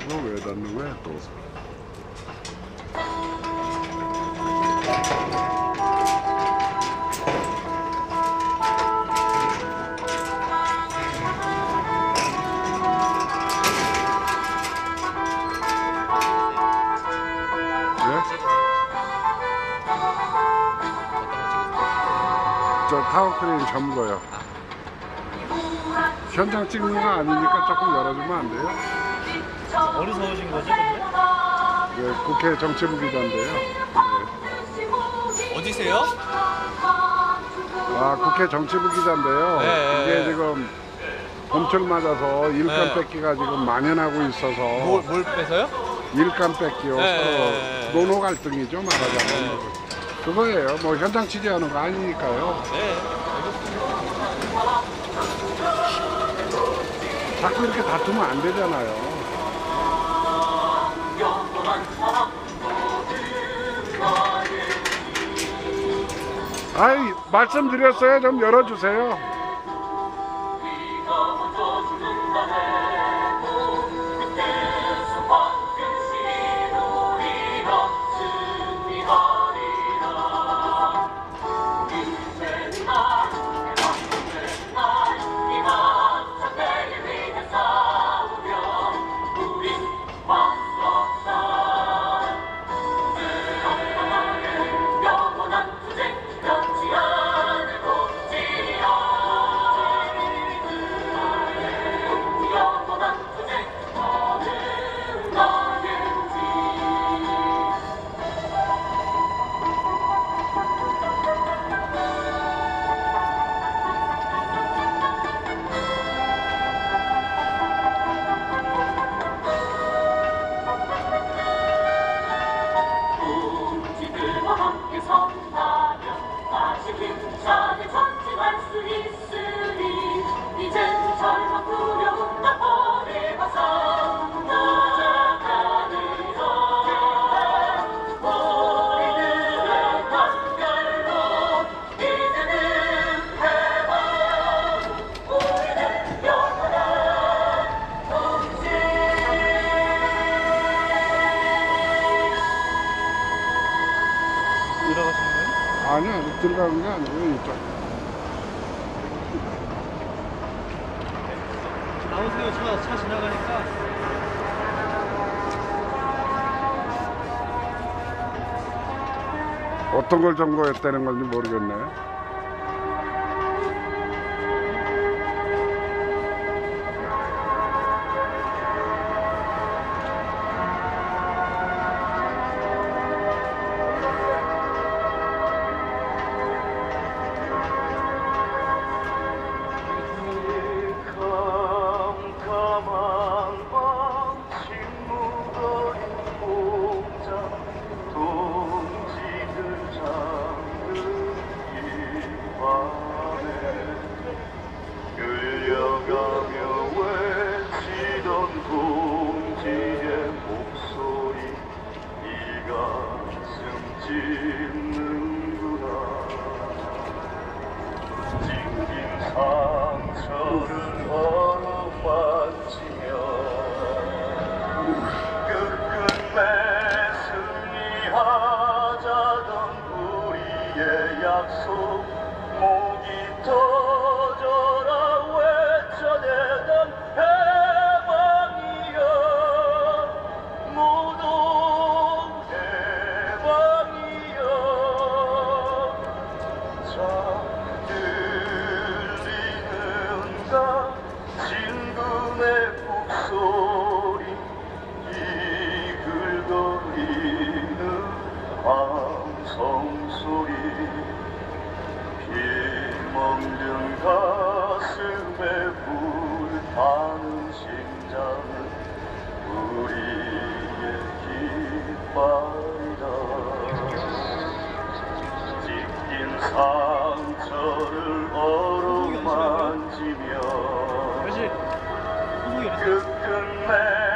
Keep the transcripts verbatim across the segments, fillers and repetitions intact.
이거 왜 닫는 거야 또? 저 타워크레인 점거요. 현장 찍는 거 아니니까 조금 열어주면 안 돼요? 어디서 오신 거죠, 근데? 네, 국회 정치부 기자인데요. 네. 어디세요? 아, 국회 정치부 기자인데요. 네, 이게 네. 지금 봄철 맞아서 일감 네. 뺏기가 지금 만연하고 있어서. 뭘, 뭘 빼서요? 일감 뺏기요. 네, 서로 네. 노노 갈등이죠, 말하자면. 네. 그거예요. 뭐 현장 취재하는 거 아니니까요. 네. 자꾸 이렇게 다투면 안 되잖아요. 아이, 말씀드렸어요. 좀 열어주세요. 아니요, 들어가는 게 아니고요, 이쪽. 나오세요. 차, 차 지나가니까. 어떤 걸 점거했다는 건지 모르겠네. 상처를 어루만지며 끝끝내 승리하자던 우리의 약속 목이 터져라 외쳐대던 해방이여 모두 해방이여 자 진군의 북소리 이글거리는 함성소리 피멍든 가슴에 불타는 심장은 우리의 깃발이다 찢긴 상처를 어루만지며 끝끝내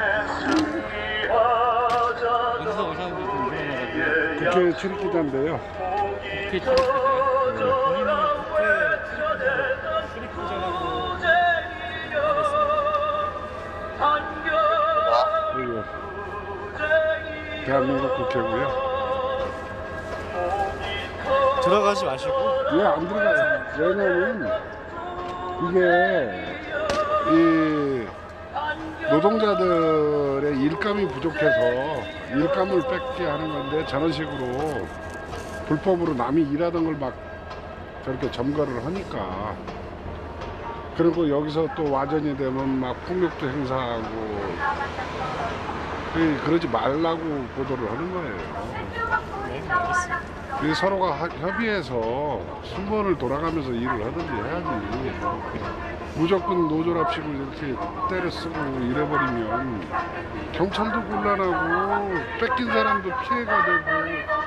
승리하자던 국회 출입기자인데요. 국회 출입기자요? 그리고 대한민국 국회고요. 들어가지 마시고. 왜 안 들어가요? 왜냐면 이게 이 노동자들의 일감이 부족해서 일감을 뺏게 하는 건데 저런 식으로 불법으로 남이 일하던 걸 막 저렇게 점거를 하니까, 그리고 여기서 또 와전이 되면 막 폭력도 행사하고, 그러지 말라고 보도를 하는 거예요. 네, 알겠습니다. 이 서로가 하- 협의해서 순번을 돌아가면서 일을 하든지 해야지. 무조건 노조랍시고 이렇게 때려 쓰고 이래버리면 경찰도 곤란하고 뺏긴 사람도 피해가 되고,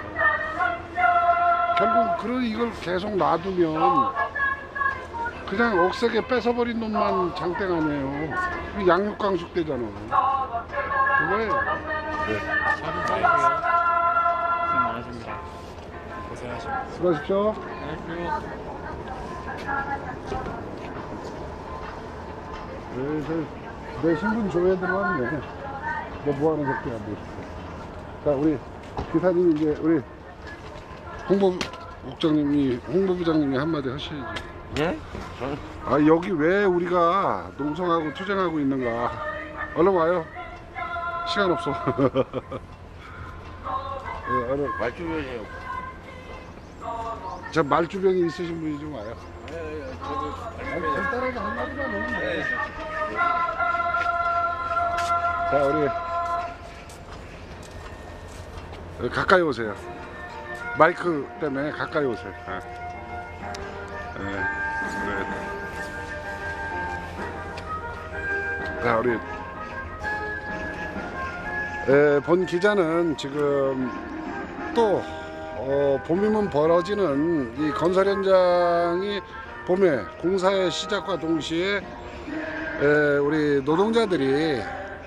결국 그런 이걸 계속 놔두면 그냥 억세게 뺏어버린 놈만 장땡 아니에요. 그 양육강식 되잖아. 그거예요. 네. 사진 빨고요. 고생 많으십니다. 고생하십니다. 수고하십시오. 안녕하세요. 네, 저, 내 신분 조회 들어왔네. 너 뭐하는 새끼야, 뭐. 자, 우리 기사님, 이제 우리 홍보국장님이, 홍보부장님이 한마디 하셔야지. 예? 아, 여기 왜 우리가 농성하고 투쟁하고 있는가. 얼른 와요. 시간 없어. 네, 얼른. 말주변이요. 저 말주변이 있으신 분이 좀 와요. 예, 예, 저도 아니, 간단하게 한마디만 하면 돼. 자, 우리 여기 가까이 오세요. 마이크 때문에 가까이 오세요. 네. 네. 그래. 자, 우리 에, 본 기자는 지금 또 어, 봄이면 벌어지는 이 건설 현장이 봄에 공사의 시작과 동시에 에, 우리 노동자들이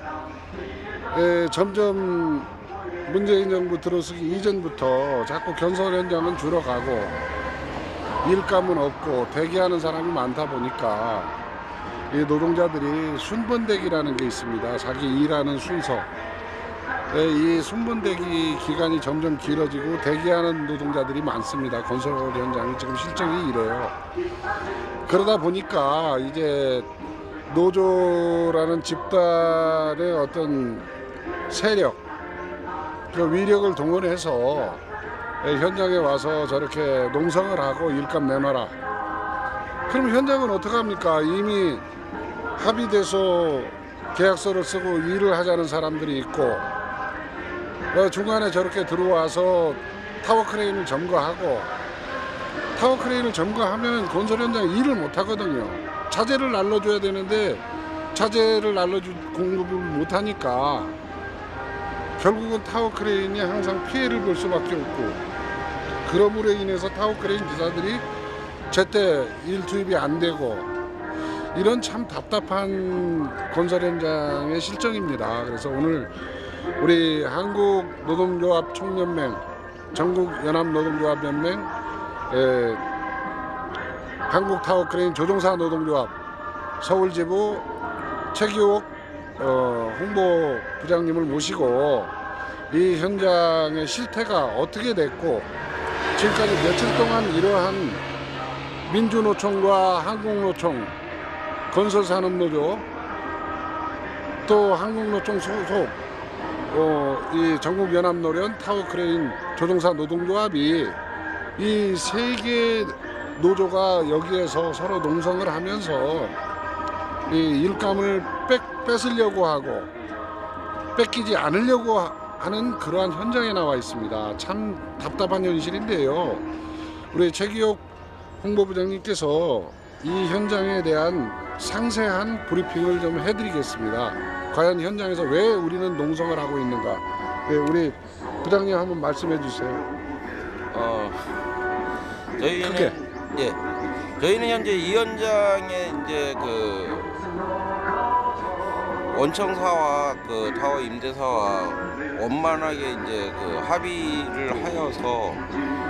에, 점점 문재인 정부 들어서기 이전부터 자꾸 건설 현장은 줄어가고 일감은 없고 대기하는 사람이 많다 보니까 이 노동자들이 순번대기라는 게 있습니다. 자기 일하는 순서. 이 순번대기 기간이 점점 길어지고 대기하는 노동자들이 많습니다. 건설 현장이 지금 실정이 이래요. 그러다 보니까 이제 노조라는 집단의 어떤 세력, 그 위력을 동원해서 현장에 와서 저렇게 농성을 하고 일감 내놔라. 그럼 현장은 어떡합니까? 이미 합의돼서 계약서를 쓰고 일을 하자는 사람들이 있고, 중간에 저렇게 들어와서 타워크레인을 점거하고, 타워크레인을 점거하면 건설 현장 일을 못 하거든요. 자재를 날려줘야 되는데 자재를 날려줄 공급을 못 하니까 결국은 타워크레인이 항상 피해를 볼 수밖에 없고, 그러므로 인해서 타워크레인 기사들이 제때 일 투입이 안 되고, 이런 참 답답한 건설 현장의 실정입니다. 그래서 오늘 우리 한국노동조합 총연맹, 전국연합노동조합연맹, 에, 한국타워크레인 조종사 노동조합 서울지부 최기옥 어, 홍보부장님을 모시고 이 현장의 실태가 어떻게 됐고, 지금까지 며칠 동안 이러한 민주노총과 한국노총, 건설산업노조, 또 한국노총 소속 어, 이 전국연합노련, 타워크레인 조종사 노동조합이 이 세 개 노조가 여기에서 서로 농성을 하면서 이 일감을 뺏, 뺏으려고 하고 뺏기지 않으려고 하는 그러한 현장에 나와 있습니다. 참 답답한 현실인데요. 우리 최기옥 홍보부장님께서 이 현장에 대한 상세한 브리핑을 좀 해드리겠습니다. 과연 현장에서 왜 우리는 농성을 하고 있는가? 네, 우리 부장님 한번 말씀해 주세요. 어, 저희는 크게. 예, 저희는 현재 이 현장에 이제 그 원청사와 그 타워 임대사와 원만하게 이제 그 합의를 하여서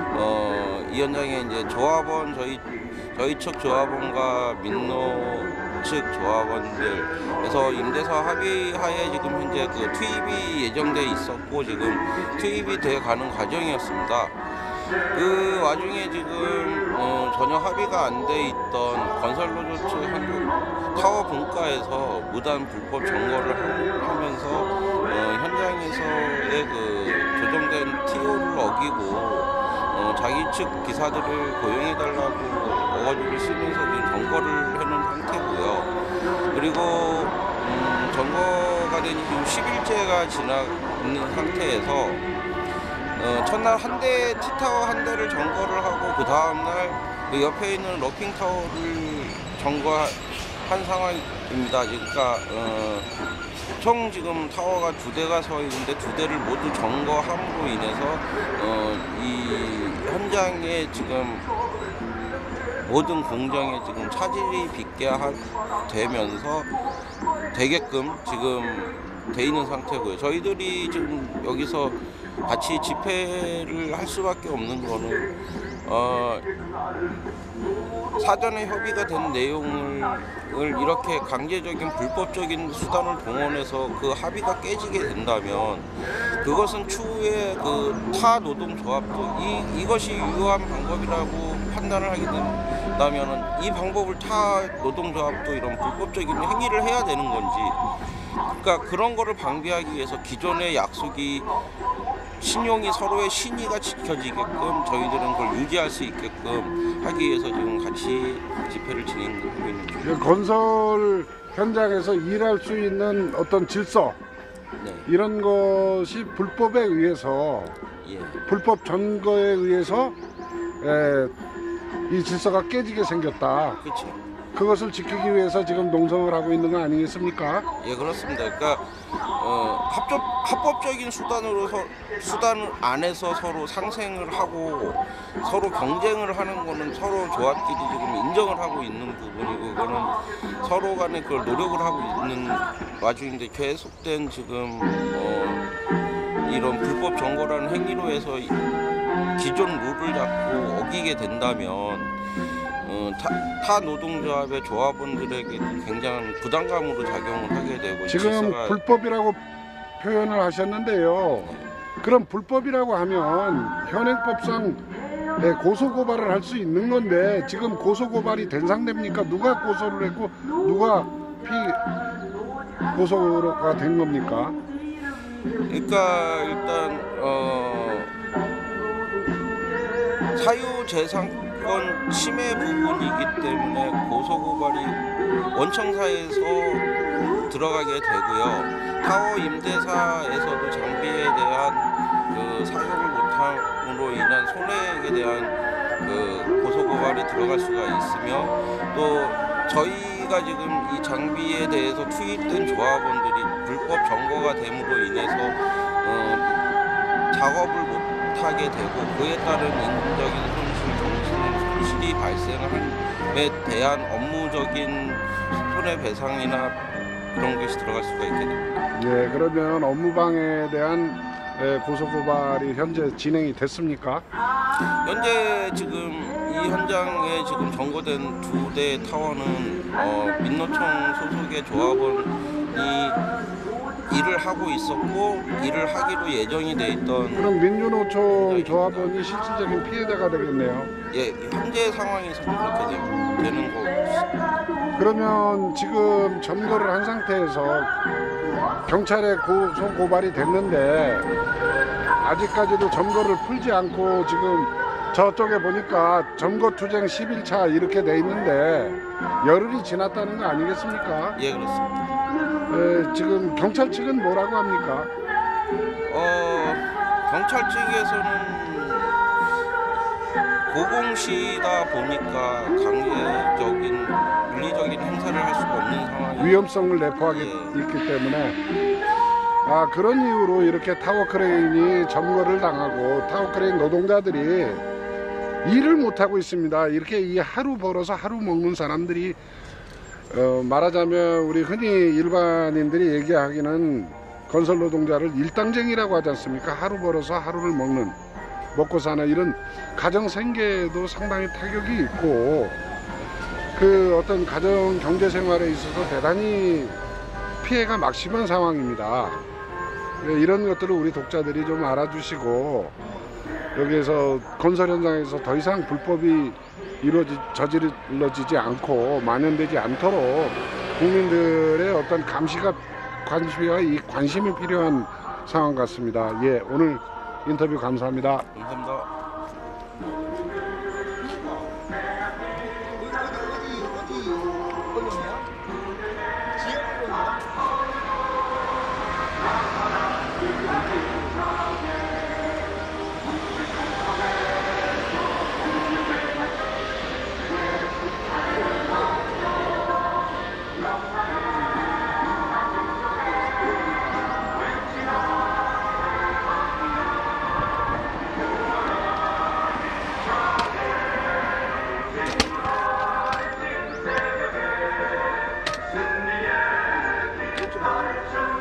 어, 이 현장에 이제 조합원 저희 저희 측 조합원과 민노 측 조합원들에서 임대사 합의하에 지금 현재 그 투입이 예정돼 있었고 지금 투입이 돼 가는 과정이었습니다. 그 와중에 지금 어, 전혀 합의가 안 돼 있던 건설노조 측 한국 타워 분과에서 무단 불법 점거를 하- 하면서 어, 현장에서의 그 조정된 티오를 어기고 어, 자기 측 기사들을 고용해달라고 어거지를 쓰면서 지금 점거를 해놓은 상태고요. 그리고 음, 점거가 된 지금 십 일째가 지나 있는 상태에서 어, 첫날 한 대, T타워 한 대를 점거를 하고 그 다음날 그 옆에 있는 러핑타워를 점거한 상황입니다. 그러니까 어, 총 지금 타워가 두 대가 서 있는데 두 대를 모두 점거함으로 인해서 어, 이 현장에 지금 모든 공정에 지금 차질이 빚게 하, 되면서 되게끔 지금 돼 있는 상태고요. 저희들이 지금 여기서 같이 집회를 할 수밖에 없는 거는 어, 사전에 협의가 된 내용을 이렇게 강제적인 불법적인 수단을 동원해서 그 합의가 깨지게 된다면 그것은 추후에 그 타 노동조합도 이, 이것이 유효한 방법이라고 판단을 하게 된다면 이 방법을 타 노동조합도 이런 불법적인 행위를 해야 되는 건지, 그러니까 그런 거를 방비하기 위해서 기존의 약속이 신용이 서로의 신의가 지켜지게끔 저희들은 그걸 유지할 수 있게끔 하기 위해서 지금 같이 집회를 진행하고 있는 중입니다. 건설 현장에서 일할 수 있는 어떤 질서 네. 이런 것이 불법에 의해서 예. 불법 점거에 의해서 에, 이 질서가 깨지게 생겼다. 그렇죠. 그것을 지키기 위해서 지금 농성을 하고 있는 거 아니겠습니까? 예, 그렇습니다. 그러니까 어, 합법, 합법적인 수단으로 서, 수단 안에서 서로 상생을 하고 서로 경쟁을 하는 거는 서로 조합끼리 지금 인정을 하고 있는 부분이고, 그거는 서로 간에 그걸 노력을 하고 있는 와중인데 계속된 지금 어, 이런 불법 점거라는 행위로 해서 기존 룰을 자꾸 어기게 된다면 어, 타, 타 노동조합의 조합원들에게 굉장한 부담감으로 작용을 하게 되고, 지금 질서가... 불법이라고 표현을 하셨는데요. 그럼 불법이라고 하면 현행법상 네, 고소고발을 할 수 있는 건데 지금 고소고발이 된 상태입니까? 누가 고소를 했고 누가 피고소가 된 겁니까? 그러니까 일단 어, 사유재산권 침해 부분이기 때문에 고소고발이 원청사에서 들어가게 되고요. 타워 임대사에서도 장비에 대한 그 사용을 못함으로 인한 손해에 대한 그 고소고발이 들어갈 수가 있으며, 또 저희가 지금 이 장비에 대해서 투입된 조합원들이 불법 점거가 됨으로 인해서 어, 작업을 못하게 되고 그에 따른 인적인 손실, 정신 손실이 발생함에 대한 업무적인 손해배상이나 그런 것이 들어갈 수가 있게 됩니다. 예, 그러면 업무방해에 대한 예, 고소고발이 현재 진행이 됐습니까? 현재 지금 이 현장에 지금 점거된 두 대 타워는 어, 민노총 소속의 조합원이 일을 하고 있었고 일을 하기로 예정이 돼 있던. 그럼 민주노총 조합원이 실질적인 피해자가 되겠네요. 예, 현재 상황에서 그렇게 되, 되는 거. 그러면 지금 점거를 한 상태에서 경찰에 고소 고발이 됐는데 아직까지도 점거를 풀지 않고 지금 저쪽에 보니까 점거 투쟁 십 일 차 이렇게 돼 있는데 열흘이 지났다는 거 아니겠습니까? 예, 그렇습니다. 에, 지금 경찰 측은 뭐라고 합니까? 어, 경찰 측에서는 고공시다 보니까 강제적인 물리적인 행사를 할 수가 없는 상황이 위험성을 내포하기 예. 있기 때문에 아 그런 이유로 이렇게 타워크레인이 점거를 당하고 타워크레인 노동자들이 일을 못하고 있습니다. 이렇게 이 하루 벌어서 하루 먹는 사람들이 어, 말하자면 우리 흔히 일반인들이 얘기하기는 건설 노동자를 일당쟁이라고 하지 않습니까? 하루 벌어서 하루를 먹는, 먹고 사는 이런 가정 생계에도 상당히 타격이 있고 그 어떤 가정 경제 생활에 있어서 대단히 피해가 막심한 상황입니다. 이런 것들을 우리 독자들이 좀 알아주시고 여기에서 건설 현장에서 더 이상 불법이 이루어지 저질러지지 않고 만연되지 않도록 국민들의 어떤 감시가 관심과 이 관심이 필요한 상황 같습니다. 예, 오늘 인터뷰 감사합니다. 감사합니다. 승리의